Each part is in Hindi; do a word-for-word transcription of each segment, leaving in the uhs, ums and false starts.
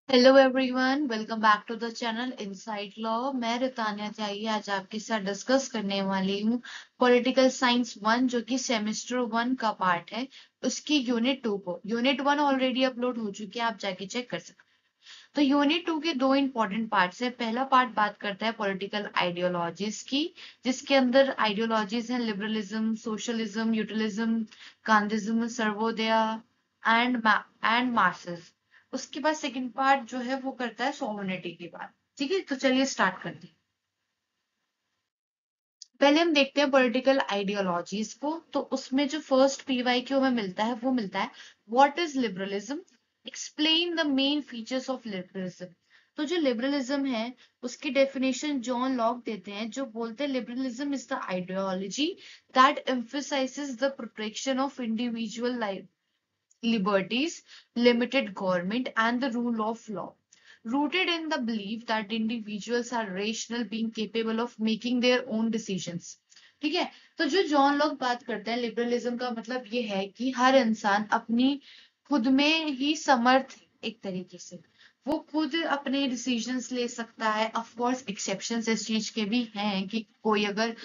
Hello everyone, welcome back to the channel inside law. मैं रितान्या त्यागी आज आपके साथ डिस्कस करने वाली हूँ पॉलिटिकल साइंस वन, जो कि सेमेस्टर वन का पार्ट है। उसकी यूनिट टू को यूनिट वन ऑलरेडी अपलोड हो चुकी है, आप जाके चेक कर सकते हैं। तो यूनिट टू के दो इंपॉर्टेंट पार्ट्स है। पहला पार्ट बात करता है पॉलिटिकल आइडियोलॉजीज की, जिसके अंदर आइडियोलॉजीज हैं liberalism, socialism, utilism, Gandhism, Sarvodaya and and Marxism. उसके बाद सेकंड पार्ट जो है वो करता है सोवर्निटी की बात। ठीक है, तो चलिए स्टार्ट करते हैं। पहले हम देखते हैं पॉलिटिकल आइडियोलॉजीज को। तो उसमें जो फर्स्ट पीवाई क्यू हमें मिलता है वो मिलता है what is liberalism, explain the main features of liberalism. तो जो लिबरलिज्म है उसकी डेफिनेशन जॉन लॉक देते हैं, जो बोलते हैं liberalism is the ideology that emphasizes the protection of individual liberties, limited government, and the rule of law, rooted in the belief that individuals are rational, being capable of making their own decisions. ठीक है, तो जो जॉन लॉक बात करते हैं लिबरलिज्म का मतलब ये है कि हर इंसान अपनी खुद में ही समर्थ है, एक तरीके से वो खुद अपने डिसीजंस ले सकता है। ऑफ कोर्स एक्सेप्शंस इस चीज के भी हैं कि कोई अगर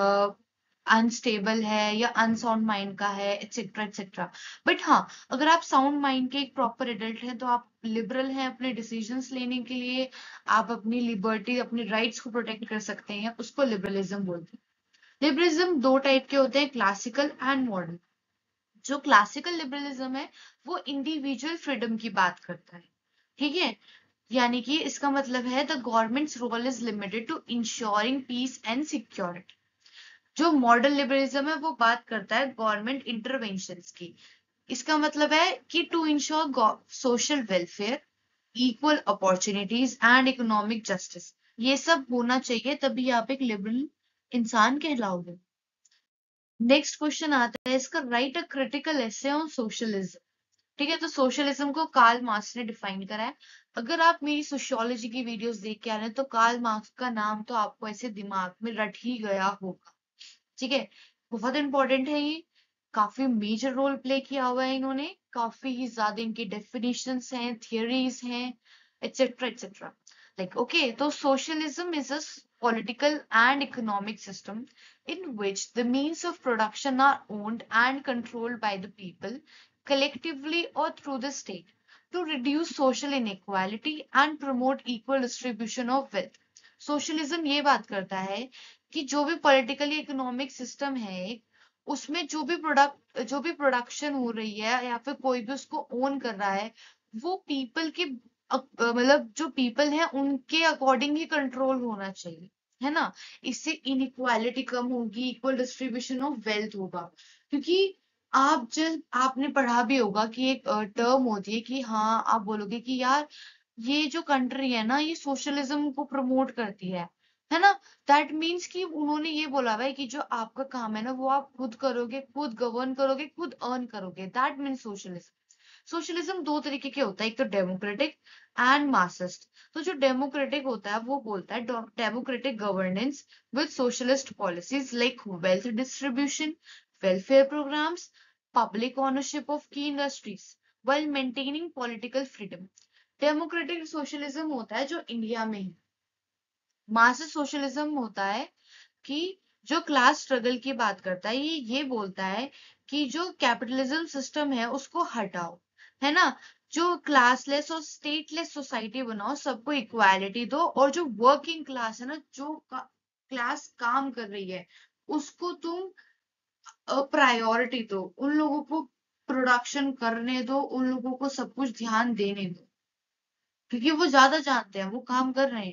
अनस्टेबल है या अनसाउंड माइंड का है, एक्सेट्रा एक्सेट्रा। बट हाँ, अगर आप साउंड माइंड के एक प्रॉपर एडल्ट हैं तो आप लिबरल हैं अपने डिसीजंस लेने के लिए। आप अपनी लिबर्टी, अपने राइट्स को प्रोटेक्ट कर सकते हैं, उसको लिबरलिज्म बोलते हैं। लिबरलिज्म दो टाइप के होते हैं, क्लासिकल एंड मॉडर्न। जो क्लासिकल लिबरलिज्म है वो इंडिविजुअल फ्रीडम की बात करता है। ठीक है, यानी कि इसका मतलब है the government's role is limited to ensuring peace and security. जो मॉडर्न लिबरलिज्म है वो बात करता है गवर्नमेंट इंटरवेंशंस की। इसका मतलब है कि to ensure social welfare, equal opportunities and economic justice, ये सब होना चाहिए, तभी आप एक लिबरल इंसान कहलाओगे। नेक्स्ट क्वेश्चन आता है इसका, write a critical essay on socialism. ठीक है, तो सोशलिज्म को कार्ल मार्क्स ने डिफाइन करा है। अगर आप मेरी सोशियोलॉजी की वीडियोस देख के आ रहे हैं तो कार्ल मार्क्स का नाम तो आपको ऐसे दिमाग में रट ही गया होगा। ठीक है, बहुत इंपॉर्टेंट है ये, काफी मेजर रोल प्ले किया हुआ है इन्होंने, काफी ही ज्यादा इनकी डेफिनेशंस हैं, थियरीज हैं, एटसेट्रा एटसेट्रा। लाइक ओके, तो socialism is a political and economic system in which the means of production are owned and controlled by the people collectively or through the state to reduce social inequality and promote equal distribution of wealth. Socialism ये बात करता है कि जो भी पॉलिटिकली इकोनॉमिक सिस्टम है उसमें जो भी प्रोडक्ट जो भी प्रोडक्शन हो रही है या फिर कोई भी उसको ओन कर रहा है, वो पीपल के अक- मतलब जो पीपल हैं उनके अकॉर्डिंग ही कंट्रोल होना चाहिए, है ना। इससे इनइक्वालिटी कम होगी, इक्वल डिस्ट्रीब्यूशन ऑफ वेल्थ होगा। क्योंकि आप जब आपने पढ़ा भी होगा कि एक टर्म होती है कि हाँ, आप बोलोगे कि यार ये जो कंट्री है ना ये सोशलिज्म को प्रमोट करती है है ना। दैट मीन्स कि उन्होंने ये बोला हुआ है कि जो आपका काम है ना वो आप खुद करोगे, खुद गवर्न करोगे, खुद अर्न करोगे, दैट मीन्स सोशलिज्म। सोशलिज्म दो तरीके के होता है, एक तो डेमोक्रेटिक एंड मार्क्सिस्ट। तो जो डेमोक्रेटिक होता है वो बोलता है democratic governance with socialist policies like wealth distribution, welfare programs, public ownership of की industries while maintaining political freedom। Democratic socialism होता है जो इंडिया में है। मार्क्सिस्ट सोशलिज्म होता है कि जो क्लास स्ट्रगल की बात करता है, ये ये बोलता है कि जो कैपिटलिज्म सिस्टम है उसको हटाओ, है ना। जो क्लासलेस और स्टेटलेस सोसाइटी बनाओ, सबको इक्वालिटी दो, और जो वर्किंग क्लास है ना, जो का, क्लास काम कर रही है, उसको तुम प्रायोरिटी दो, उन लोगों को प्रोडक्शन करने दो, उन लोगों को सब कुछ ध्यान देने दो, क्योंकि वो ज्यादा जानते हैं, वो काम कर रहे हैं।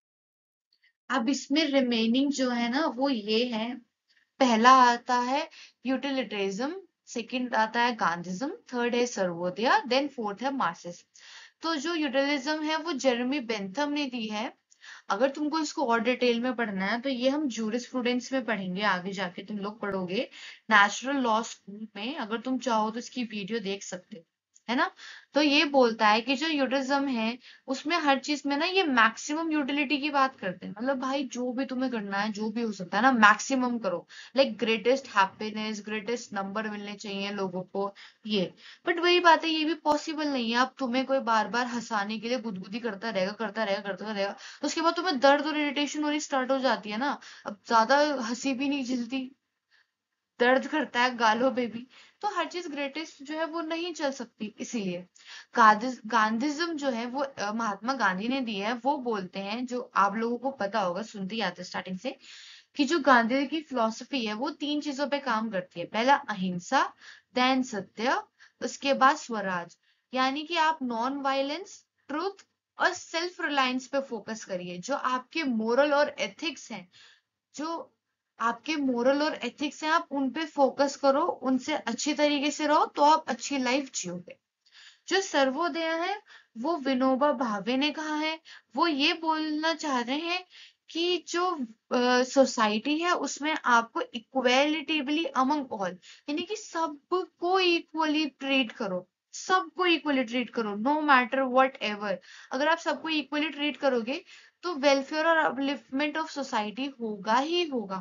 अब इसमें रिमेनिंग जो है ना वो ये है, पहला आता है यूटिलिटरिज्म, सेकंड आता है गांधीज्म, थर्ड है सर्वोदय, देन फोर्थ है मार्क्सिज्म। तो जो यूटिलिज्म है वो जेरेमी बेंथम ने दी है। अगर तुमको इसको और डिटेल में पढ़ना है तो ये हम जूरिस्प्रूडेंस में पढ़ेंगे, आगे जाके तुम लोग पढ़ोगे नेचुरल लॉ स्कूल में। अगर तुम चाहो तो इसकी वीडियो देख सकते हो। है ना। तो ये बोलता है कि जो यूटिज्म है उसमें हर चीज में ना ये मैक्सिमम यूटिलिटी की बात करते हैं, मतलब भाई जो भी तुम्हें करना है, जो भी हो सकता है ना, मैक्सिमम करो। Like greatest happiness, greatest number मिलने चाहिए लोगों को, ये। बट वही बात है, ये भी पॉसिबल नहीं है। अब तुम्हें कोई बार बार हंसाने के लिए गुदगुदी करता रहेगा करता रहेगा करता रहेगा, तो उसके बाद तुम्हें दर्द और इरिटेशन होनी स्टार्ट हो जाती है ना। अब ज्यादा हंसी भी नहीं झिलती, दर्द करता है गालों पे भी। तो हर चीज ग्रेटेस्ट जो है वो नहीं चल सकती, इसीलिए गांधी गांधीज्म जो है वो अ, महात्मा गांधी ने दी है। वो बोलते हैं, जो आप लोगों को पता होगा, सुनते ही आते स्टार्टिंग से, कि जो गांधी की फिलॉसफी है वो तीन चीजों पे काम करती है। पहला अहिंसा, देन सत्य, उसके बाद स्वराज। यानी कि आप नॉन वायलेंस, ट्रुथ और सेल्फ रिलायंस पे फोकस करिए। जो आपके मोरल और एथिक्स हैं, जो आपके मोरल और एथिक्स हैं, आप उन पे फोकस करो, उनसे अच्छी तरीके से रहो, तो आप अच्छी लाइफ जियोगे। जो सर्वोदय है वो विनोबा भावे ने कहा है। वो ये बोलना चाह रहे हैं कि जो सोसाइटी है उसमें आपको इक्वेलिटेबली अमंग ऑल, यानी कि सबको इक्वली ट्रीट करो, सबको इक्वली ट्रीट करो, नो मैटर व्हाट एवर। अगर आप सबको इक्वली ट्रीट करोगे तो वेलफेयर और अपलिफ्टमेंट ऑफ सोसाइटी होगा ही होगा,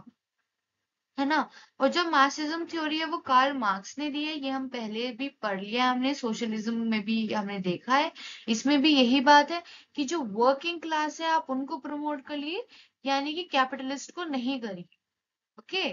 है ना। और जो मार्क्सिज्म थ्योरी है वो कार्ल मार्क्स ने दी है, ये हम पहले भी पढ़ लिया हमने, सोशलिज्म में भी हमने देखा है। इसमें भी यही बात है कि जो वर्किंग क्लास है आप उनको प्रमोट करिए, यानी कि कैपिटलिस्ट को नहीं करिए। ओके,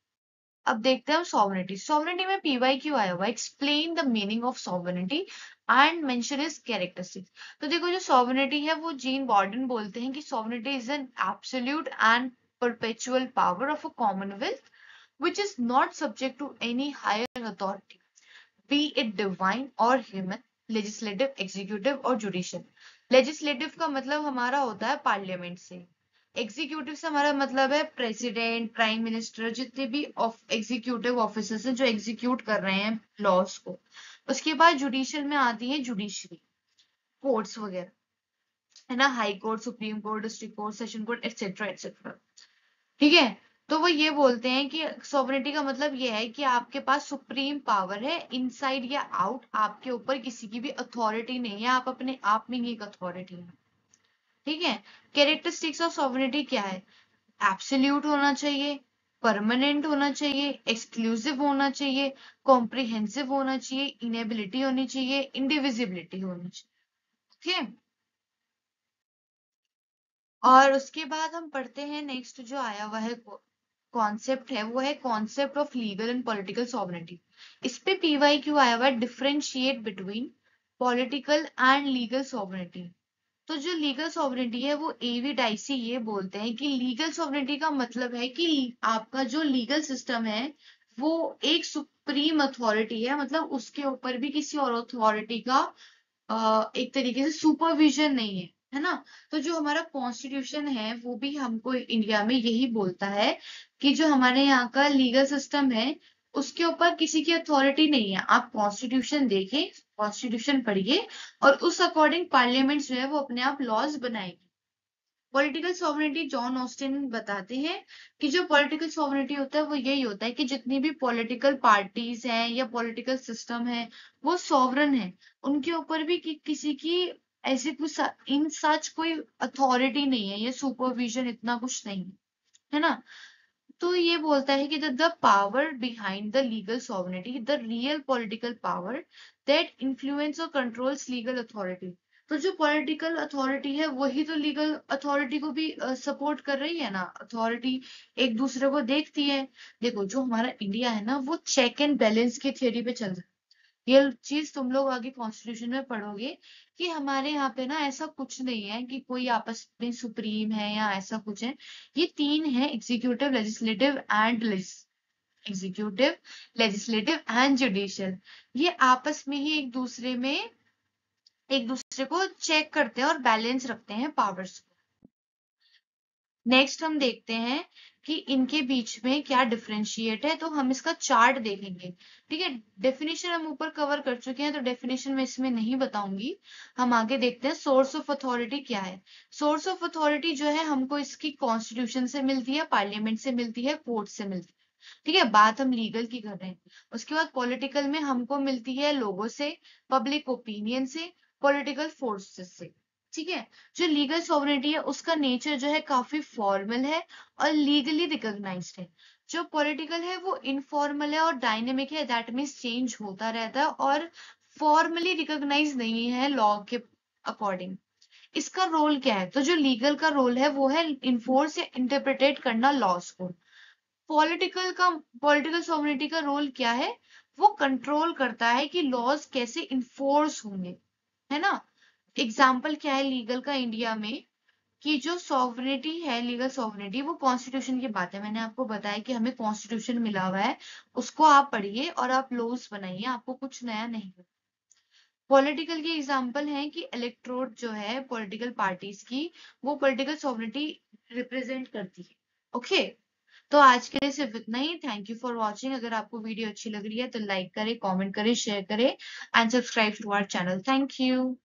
अब देखते हैं हम सॉवरेनिटी। सॉवरेनिटी में पीवाई क्यों आया हुआ, explain the meaning of sovereignty and mention its characteristics. तो देखो, जो सॉवरेनिटी है वो जीन बॉर्डन बोलते हैं कि sovereignty is an absolute and perpetual power of a commonwealth which is not subject to any higher authority, be it divine or human, legislative, executive और judicial। legislative का मतलब हमारा होता है पार्लियामेंट से, एग्जीक्यूटिव से हमारा मतलब है प्रेसिडेंट, प्राइम मिनिस्टर, जितने भी एग्जीक्यूटिव ऑफिसर्स हैं जो एग्जीक्यूट कर रहे हैं लॉस को। उसके बाद जुडिशियल में आती है जुडिशरी, कोर्ट्स वगैरह, है ना, high court, supreme court, district court, session court, etcetera etcetera. ठीक है। तो वो ये बोलते हैं कि सॉवरेनिटी का मतलब ये है कि आपके पास सुप्रीम पावर है, इनसाइड या आउट, आपके ऊपर किसी की भी अथॉरिटी नहीं है, आप अपने आप में ही एक अथॉरिटी है। ठीक है। कैरेक्टरिस्टिक्स ऑफ सॉवरेनिटी क्या है, एब्सोल्यूट होना चाहिए, परमानेंट होना चाहिए, एक्सक्लूसिव होना चाहिए, कॉम्प्रिहेंसिव होना चाहिए, इनेबिलिटी होनी चाहिए, इंडिविजिबिलिटी होनी चाहिए। ठीक है। और उसके बाद हम पढ़ते हैं नेक्स्ट जो आया हुआ है कॉन्सेप्ट है, वो है concept of legal and political sovereignty. इस पे पीवाई क्यों आया हुआ है, differentiate between political and legal sovereignty. तो जो लीगल सॉवरेनिटी है वो एवी डाइसी ये बोलते हैं कि लीगल सॉवरेनिटी का मतलब है कि आपका जो लीगल सिस्टम है वो एक सुप्रीम अथॉरिटी है, मतलब उसके ऊपर भी किसी और अथॉरिटी का अ, एक तरीके से सुपरविजन नहीं है, है ना। तो जो हमारा कॉन्स्टिट्यूशन है वो भी हमको इंडिया में यही बोलता है कि जो हमारे यहाँ का लीगल सिस्टम है उसके ऊपर किसी की अथॉरिटी नहीं है। आप कॉन्स्टिट्यूशन देखें, कॉन्स्टिट्यूशन पढ़िए, और उस अकॉर्डिंग पार्लियामेंट जो है वो अपने आप लॉज बनाएगी। पॉलिटिकल सॉवरेनिटी जॉन ऑस्टिन बताते हैं कि जो पॉलिटिकल सॉवरेनिटी होता है वो यही होता है कि जितनी भी पॉलिटिकल पार्टीज हैं या पॉलिटिकल सिस्टम है वो सॉवरन है, उनके ऊपर भी कि, किसी की ऐसे कुछ इन सच कोई अथॉरिटी नहीं है, ये सुपरविजन इतना कुछ नहीं है, है ना। तो ये बोलता है कि the power behind the legal sovereignty, the real political power that influence और कंट्रोल्स लीगल अथॉरिटी। तो जो पॉलिटिकल अथॉरिटी है वही तो लीगल अथॉरिटी को भी सपोर्ट कर रही है ना, अथॉरिटी एक दूसरे को देखती है। देखो, जो हमारा इंडिया है ना वो चेक एंड बैलेंस की थ्योरी पे चल रहा है। ये चीज तुम लोग आगे कॉन्स्टिट्यूशन में पढ़ोगे कि हमारे यहाँ पे ना ऐसा कुछ नहीं है कि कोई आपस में सुप्रीम है या ऐसा कुछ है। ये तीन है, executive, legislative and executive, legislative and judicial. ये आपस में ही एक दूसरे में एक दूसरे को चेक करते हैं और बैलेंस रखते हैं पावर्स को। नेक्स्ट हम देखते हैं कि इनके बीच में क्या डिफरेंशिएट है, तो हम इसका चार्ट देखेंगे। ठीक है। डेफिनेशन हम ऊपर कवर कर चुके हैं तो डेफिनेशन में इसमें नहीं बताऊंगी। हम आगे देखते हैं सोर्स ऑफ अथॉरिटी क्या है। सोर्स ऑफ अथॉरिटी जो है हमको इसकी कॉन्स्टिट्यूशन से मिलती है, पार्लियामेंट से मिलती है, कोर्ट से मिलती है। ठीक है, बात हम लीगल की कर रहे हैं। उसके बाद पॉलिटिकल में हमको मिलती है लोगों से, पब्लिक ओपिनियन से, पॉलिटिकल फोर्सेस से। ठीक है, जो लीगल सॉवरेनिटी है उसका नेचर जो है काफी फॉर्मल है और लीगली रिकॉग्नाइज्ड है। जो पॉलिटिकल है वो इनफॉर्मल है और डायनेमिक है, दैट मीन्स चेंज होता रहता है और फॉर्मली रिकॉग्नाइज नहीं है लॉ के अकॉर्डिंग। इसका रोल क्या है? तो जो लीगल का रोल है वो है इन्फोर्स या इंटरप्रिटेट करना लॉस को। पॉलिटिकल का पॉलिटिकल सॉवरेनिटी का रोल क्या है? वो कंट्रोल करता है कि लॉज कैसे इन्फोर्स होंगे, है ना। एग्जाम्पल क्या है लीगल का इंडिया में, कि जो सॉवरेनिटी है, लीगल सॉवरेनिटी, वो कॉन्स्टिट्यूशन की बात है। मैंने आपको बताया कि हमें कॉन्स्टिट्यूशन मिला हुआ है, उसको आप पढ़िए और आप लॉज बनाइए, आपको कुछ नया नहीं। पॉलिटिकल के एग्जाम्पल हैं कि इलेक्टोरेट जो है पॉलिटिकल पार्टीज की, वो पॉलिटिकल सॉवरेनिटी रिप्रेजेंट करती है। ओके, तो आज के लिए सिर्फ इतना ही। Thank you for watching. अगर आपको वीडियो अच्छी लग रही है तो लाइक करें, कमेंट करें, शेयर करें and subscribe to our channel. Thank you.